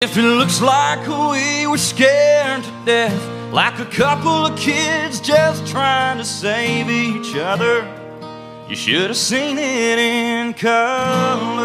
If it looks like we were scared to death, like a couple of kids just trying to save each other, you should have seen it in color.